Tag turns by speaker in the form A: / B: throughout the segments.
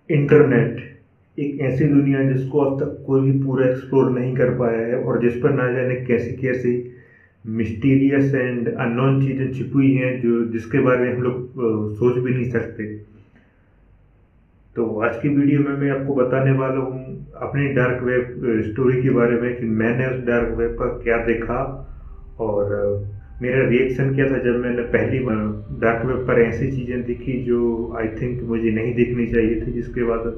A: Internet एक ऐसी दुनिया है जिसको अब तक कोई भी पूरा एक्सप्लोर नहीं कर पाया है और जिस पर ना जाने कैसी कैसी मिस्टीरियस एंड अननोन चीज़ें छिपी हुई हैं जो जिसके बारे में हम लोग सोच भी नहीं सकते। तो आज की वीडियो में मैं आपको बताने वाला हूँ अपनी डार्क वेब स्टोरी के बारे में कि मैंने उस डार्क वेब पर क्या देखा और मेरा रिएक्शन क्या था जब मैंने पहली बार डार्क वेब पर ऐसी चीज़ें देखी जो आई थिंक मुझे नहीं देखनी चाहिए थी। जिसके बाद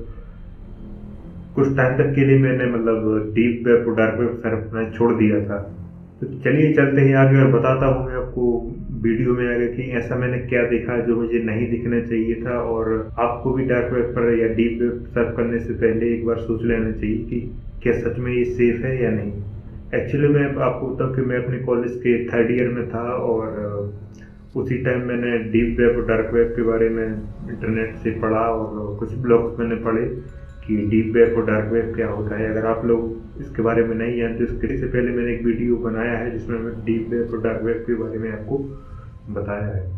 A: कुछ टाइम तक के लिए मैंने डीप वेब और डार्क वेब सर्फ करना छोड़ दिया था। तो चलिए चलते हैं आगे और बताता हूँ मैं आपको वीडियो में आगे कि ऐसा मैंने क्या देखा जो मुझे नहीं दिखना चाहिए था। और आपको भी डार्क वेब पर या डीप वेब सर्फ करने से पहले एक बार सोच लेना चाहिए कि क्या सच में ये सेफ है या नहीं। एक्चुअली मैं आपको बताऊँ कि मैं अपने कॉलेज के थर्ड ईयर में था और उसी टाइम मैंने डीप वेब और डार्क वेब के बारे में इंटरनेट से पढ़ा और कुछ ब्लॉग्स मैंने पढ़े कि डीप वेब और डार्क वेब क्या होता है। अगर आप लोग इसके बारे में नहीं जानते तो इसके से पहले मैंने एक वीडियो बनाया है जिसमें मैं डीप वेब और डार्क वेब के बारे में आपको बताया है।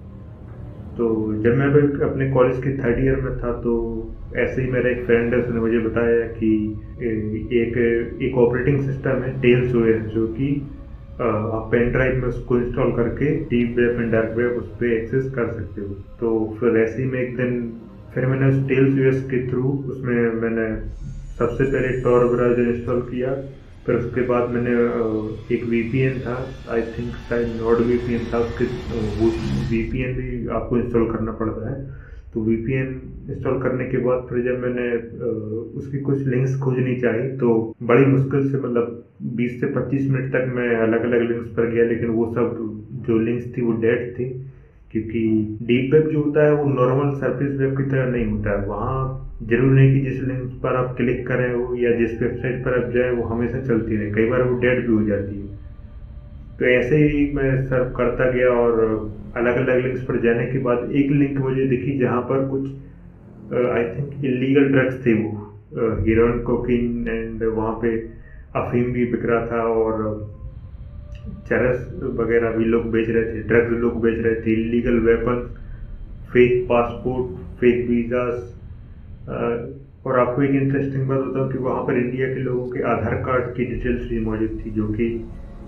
A: तो जब मैं अपने कॉलेज के थर्ड ईयर में था तो ऐसे ही मेरा एक फ्रेंड है, उसने मुझे बताया कि एक ऑपरेटिंग सिस्टम है टेल्स ओएस जो कि आप पेन ड्राइव में उसको इंस्टॉल करके deep web and dark web उस पर एक्सेस कर सकते हो। तो फिर ऐसे ही मैं एक दिन फिर मैंने उस टेल्स ओएस के थ्रू उसमें मैंने सबसे पहले टॉर ब्राउज़र इंस्टॉल किया। फिर उसके बाद मैंने एक वीपीएन था, आई थिंक शायद नॉर्ड वीपीएन था, उसके वो वीपीएन भी आपको इंस्टॉल करना पड़ता है। तो वीपीएन इंस्टॉल करने के बाद फिर जब मैंने उसकी कुछ लिंक्स खोजनी चाहिए तो बड़ी मुश्किल से 20 से 25 मिनट तक मैं अलग अलग लिंक्स पर गया, लेकिन वो सब जो लिंक्स थी वो डेड थी। क्योंकि डीप वेब जो होता है वो नॉर्मल सरफेस वेब की तरह नहीं होता है। वहाँ जरूर नहीं कि जिस लिंक पर आप क्लिक करें हो या जिस वेबसाइट पर आप जाए वो हमेशा चलती रहे, कई बार वो डेड भी हो जाती है। तो ऐसे ही मैं सर्फ करता गया और अलग अलग लिंक्स पर जाने के बाद एक लिंक मुझे दिखी जहाँ पर कुछ आई थिंक इलीगल ड्रग्स थे, वो हीरोइन कोकीन एंड वहाँ पे अफीम भी बिक रहा था और चरस वगैरह भी लोग बेच रहे थे, ड्रग्स लोग बेच रहे थे, illegal weapon, fake passport, fake visas. और आपको एक इंटरेस्टिंग बात बताऊँ कि वहाँ पर इंडिया के लोगों के आधार कार्ड की डिटेल्स भी मौजूद थी, जो कि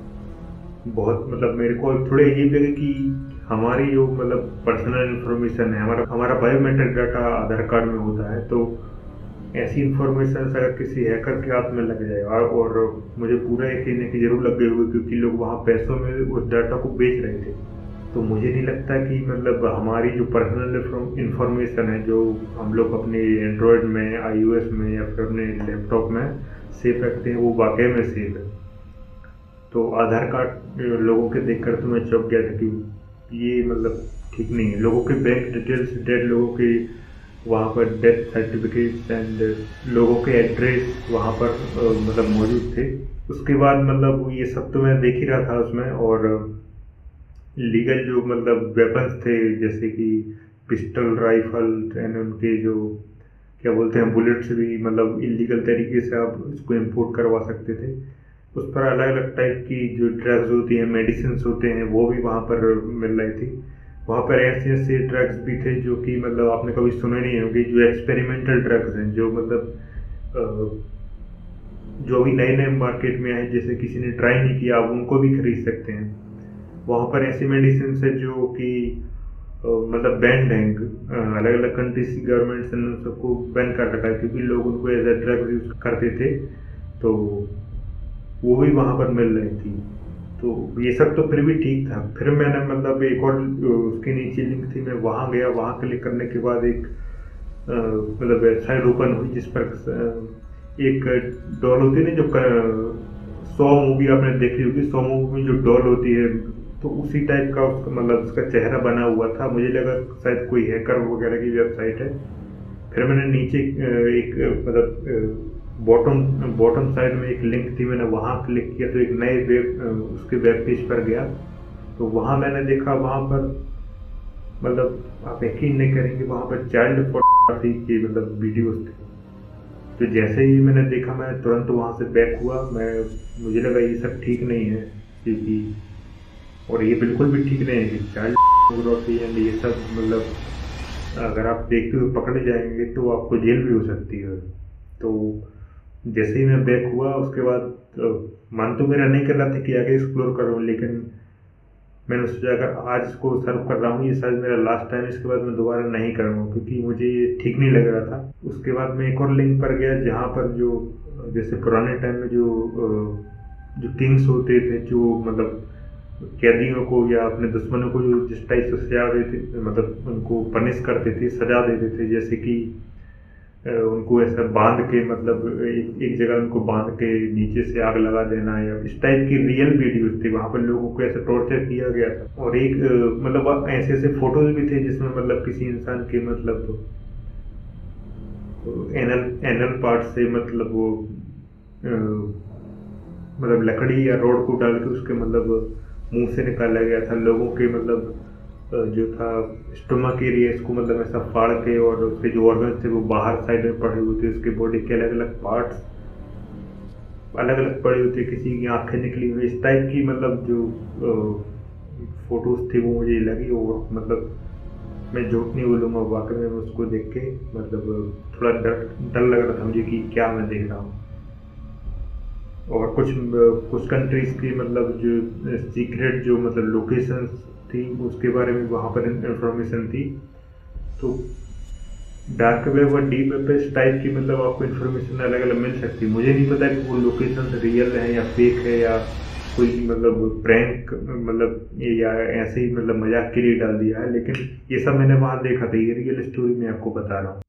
A: बहुत मेरे को थोड़े अजीब लगे कि हमारी जो पर्सनल इन्फॉर्मेशन है, हमारा बायोमेट्रिक डाटा आधार कार्ड में होता है। तो ऐसी इन्फॉर्मेशन अगर किसी हैकर के हाथ में लग जाए और मुझे पूरा यकीन है कि जरूर लग गए होंगे क्योंकि लोग वहाँ पैसों में उस डाटा को बेच रहे थे। तो मुझे नहीं लगता कि हमारी जो पर्सनल इन्फॉर्मेशन है जो हम लोग अपने एंड्रॉयड में, आईओएस में या फिर अपने लैपटॉप में सेव रखते हैं वो वाकई में सेव है। तो आधार कार्ड लोगों के देख कर तो मैं चौंक गया था कि ये ठीक नहीं है। लोगों के बैंक डिटेल्स, डेड लोगों के वहाँ पर डेथ सर्टिफिकेट्स एंड लोगों के एड्रेस वहाँ पर मौजूद थे। उसके बाद ये सब तो मैं देख ही रहा था उसमें। और लीगल जो वेपन्स थे जैसे कि पिस्टल, राइफल एंड उनके जो क्या बोलते हैं बुलेट्स भी इलीगल तरीके से आप उसको इंपोर्ट करवा सकते थे। उस पर अलग अलग टाइप की जो ड्रग्स होती हैं, मेडिसिन होते हैं, वो भी वहाँ पर मिल रही थी। वहाँ पर ऐसे ऐसे ड्रग्स भी थे जो कि आपने कभी सुने नहीं होंगे, जो एक्सपेरिमेंटल ड्रग्स हैं, जो जो अभी नए नए मार्केट में है, जैसे किसी ने ट्राई नहीं किया आप उनको भी खरीद सकते हैं। वहाँ पर ऐसी मेडिसिन है जो कि बैंड हैं, अलग अलग कंट्रीज की गवर्नमेंट्स ने उन सबको बैन कर रखा है क्योंकि लोग उनको एज ए ड्रग्स यूज करते थे। तो वो भी वहाँ पर मिल रही थी। तो ये सब तो फिर भी ठीक था। फिर मैंने एक और उसके नीचे लिंक थी, मैं वहाँ गया, वहाँ क्लिक करने के बाद एक वेबसाइट ओपन हुई जिस पर एक डॉल होती है ना, जो 100 मूवी आपने देखी होगी, 100 मूवी में जो डॉल होती है, तो उसी टाइप का उसका उसका चेहरा बना हुआ था। मुझे लगा शायद कोई हैकर वगैरह की वेबसाइट है। फिर मैंने नीचे एक बॉटम साइड में एक लिंक थी, मैंने वहाँ क्लिक किया तो एक नए उसके वेब पेज पर गया। तो वहाँ मैंने देखा, वहाँ पर आप यकीन नहीं करेंगे, वहाँ पर चाइल्ड फोटोग्राफी की वीडियोस थे। तो जैसे ही मैंने देखा मैं तुरंत वहाँ से बैक हुआ। मुझे लगा ये सब ठीक नहीं है क्योंकि, और ये बिल्कुल भी ठीक नहीं है कि चाइल्ड फोटोग्राफी एंड ये सब अगर आप देखते हुए पकड़े जाएंगे तो आपको जेल भी हो सकती है। तो जैसे ही मैं बैक हुआ उसके बाद मन तो मेरा नहीं कर रहा था कि आगे एक्सप्लोर करूँ, लेकिन मैंने सोचा अगर आज इसको सर्व कर रहा हूँ, ये शायद मेरा लास्ट टाइम, इसके बाद मैं दोबारा नहीं करूँगा क्योंकि मुझे ये ठीक नहीं लग रहा था। उसके बाद मैं एक और लिंक पर गया जहाँ पर जो जैसे पुराने टाइम में जो किंग्स होते थे, जो मतलब कैदियों को या अपने दुश्मनों को जो जिस टाइप से सजा देते, मतलब उनको पनिश करते थे, सजा देते थे, जैसे कि उनको ऐसा बांध के, मतलब एक जगह उनको बांध के नीचे से आग लगा देना, या इस टाइप की रियल वीडियोस थी। वहाँ पर लोगों को ऐसे टॉर्चर किया गया था। और एक मतलब ऐसे ऐसे फोटोज भी थे जिसमें मतलब किसी इंसान के मतलब एनल पार्ट से मतलब वो मतलब लकड़ी या रोड को डाल के उसके मतलब मुंह से निकाला गया था। लोगों के मतलब जो था स्टोमक एरिया, इसको मतलब ऐसा फाड़ के, और उसके जो ऑर्गन्स थे वो बाहर साइड में पड़े हुए थे, उसके बॉडी के अलग अलग पार्ट्स अलग अलग पड़े हुए थे, किसी की आंखें निकली हुई, इस टाइप की मतलब जो फोटोज थी वो मुझे लगी। और मतलब मैं झूठ नहीं बोलूँगा, वाकई में उसको देख के मतलब थोड़ा डर लग रहा था मुझे कि क्या मैं देख रहा हूँ। और कुछ कंट्रीज़ की मतलब जो सीक्रेट जो मतलब लोकेशंस थी उसके बारे में वहाँ पर इंफॉर्मेशन थी। तो डार्क वेब और डीप वेब पे इस टाइप की मतलब आपको इन्फॉर्मेशन अलग अलग मिल सकती है। मुझे नहीं पता कि वो लोकेशन रियल है या फेक है, या कोई मतलब प्रैंक मतलब या ऐसे ही मतलब मजाक के लिए डाल दिया है, लेकिन ये सब मैंने वहाँ देखा था। ये रियल स्टोरी मैं आपको बता रहा हूँ।